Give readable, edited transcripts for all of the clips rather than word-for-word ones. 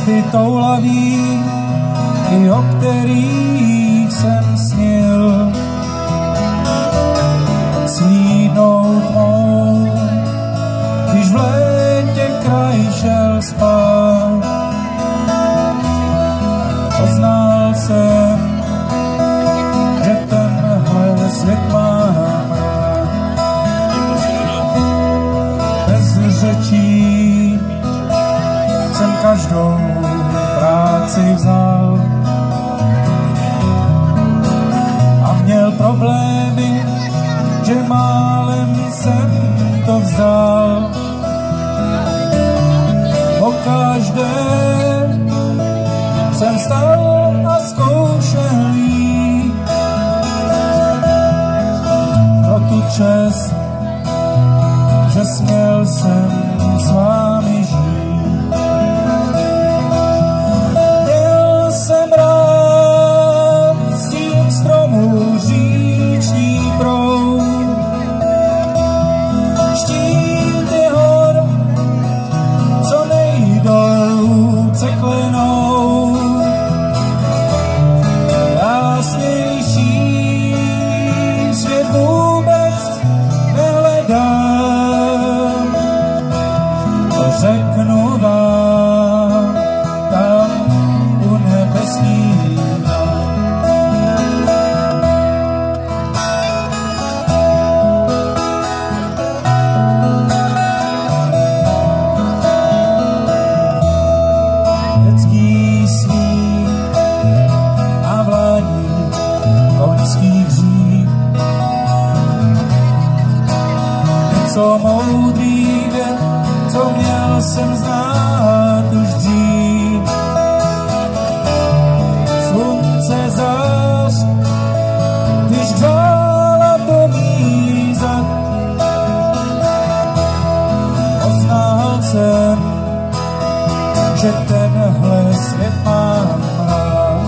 ty toulaví, i o kterých jsem snil. Slídnou tmou, když v létě kraj šel spát. Poznal jsem, že tenhle svět mám rád. Bez řečí jsem každou práci vzal a měl problémy, že málem jsem to vzdal. Pokaždé jsem stál a zkoušel jít pro tu čest, že směl jsem s vámi žít. Měl jsem rád stín stromů, říční proud, štíty hor, co nejdou překlenou. Krásnější svět vůbec nehledám, to řeknu vám tam u nebeských dám. Dětský sníh a vlání koňských hřích, něco moudrý věk, co měl jsem znát už dřív. Slunce zář, když hřála do mých zad, poznal jsem, že tenhle svět mám rád.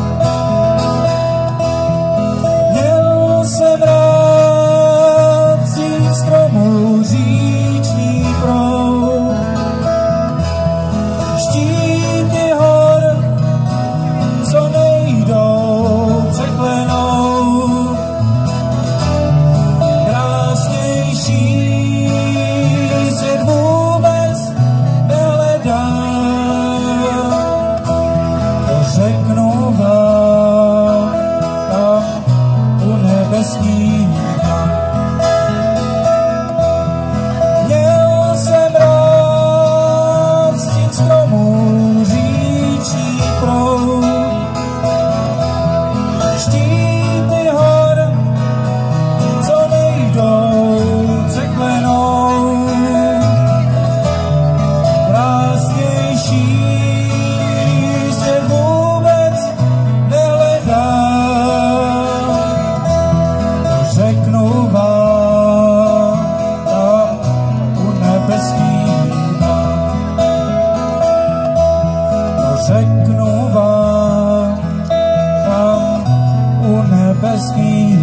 Měl jsem rád síť stromů, říční proud, štíty hor, co nejdou překlenou. Krásnější svět vůbec nehledám, to řeknu vám tam u nebeských dám. Měl jsem rád stín stromů, říční proud, štíty hor, co nejdou překlenou. Krásnější svět vůbec nehledám, to řeknu vám tam u nebeských dám. To řeknu vám tam u nebeských